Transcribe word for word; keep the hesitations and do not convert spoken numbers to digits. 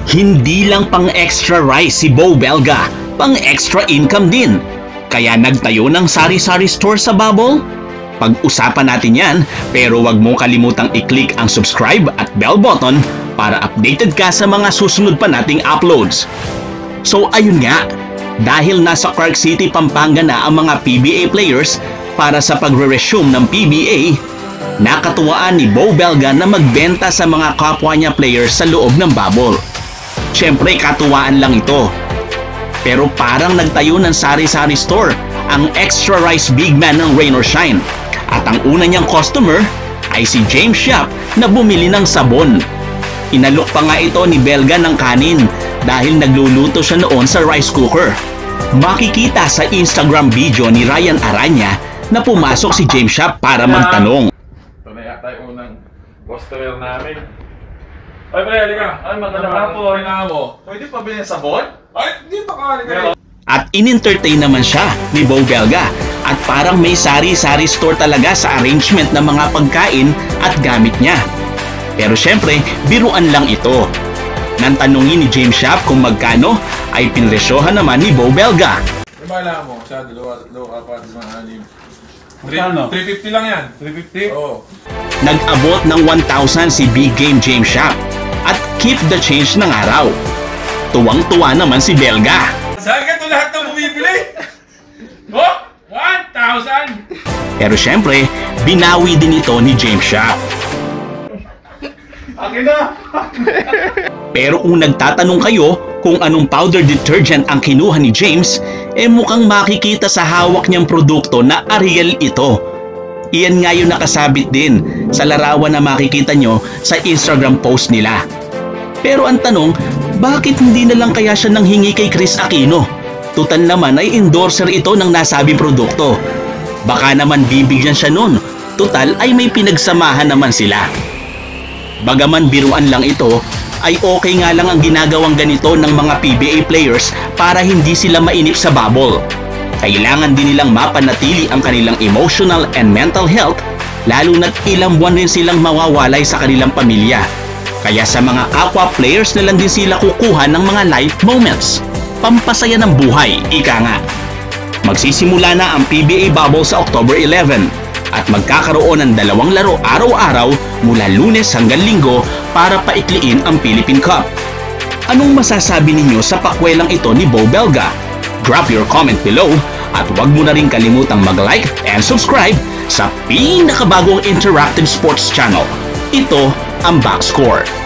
Hindi lang pang extra rice si Bo Belga, pang extra income din. Kaya nagtayo ng sari-sari store sa Bubble? Pag-usapan natin yan, pero wag mo kalimutang i-click ang subscribe at bell button para updated ka sa mga susunod pa nating uploads. So ayun nga, dahil nasa Clark City, Pampanga na ang mga P B A players para sa pagre-resume ng P B A, nakatuwaan ni Bo Belga na magbenta sa mga kapwa niya players sa loob ng Bubble. Siyempre katuwaan lang ito. Pero parang nagtayo ng sari-sari store ang Extra Rice Big Man ng Rain or Shine. At ang una niyang customer ay si James Yap na bumili ng sabon. Inalok pa nga ito ni Belga ng kanin dahil nagluluto siya noon sa rice cooker. Makikita sa Instagram video ni Ryan Aranya na pumasok si James Yap para magtanong. Ito na yata yung unang customer namin. Ay, pre, halika. Ay, magandang hapon. Kailangan mo. Pwede pa bilhin sabon? Ay, dito ka, halika. At in-entertain naman siya ni Bo Belga at parang may sari-sari store talaga sa arrangement ng mga pagkain at gamit niya. Pero syempre, biruan lang ito. Nang tanungin ni James Yap kung magkano, ay pinresyohan naman ni Bo Belga. Yung kailangan mo, siya, dalawa, dalawa, apat, lima, anim. Magkano? three fifty lang yan. three fifty? Oo. Nag-abot ng one thousand si Big Game James Yap at keep the change ng araw. Tuwang-tuwa naman si Belga. Saan ka ito lahat ng bumibili? Oh, one thousand! Pero syempre, binawi din ito ni James Yap. Akin na! Pero kung nagtatanong kayo kung anong powder detergent ang kinuha ni James, eh mukhang makikita sa hawak niyang produkto na Ariel ito. Iyan nga yung nakasabit din sa larawan na makikita nyo sa Instagram post nila. Pero ang tanong, bakit hindi na lang kaya siya nanghingi kay Chris Aquino? Tutal naman ay endorser ito ng nasabing produkto. Baka naman bibigyan siya nun, tutal ay may pinagsamahan naman sila. Bagaman biruan lang ito, ay okay nga lang ang ginagawang ganito ng mga P B A players para hindi sila mainip sa bubble. Kailangan din nilang mapanatili ang kanilang emotional and mental health, lalo na't ilang buwan rin silang mawawalay sa kanilang pamilya. Kaya sa mga kapwa players na lang din sila kukuha ng mga life moments. Pampasaya ng buhay, ika nga. Magsisimula na ang P B A Bubble sa October eleven at magkakaroon ng dalawang laro araw-araw mula Lunes hanggang Linggo para paikliin ang Philippine Cup. Anong masasabi ninyo sa pakwelang ito ni Bo Belga? Drop your comment below at huwag mo na rin kalimutang mag-like and subscribe sa pinakabagong interactive sports channel. Ito ang Backscore.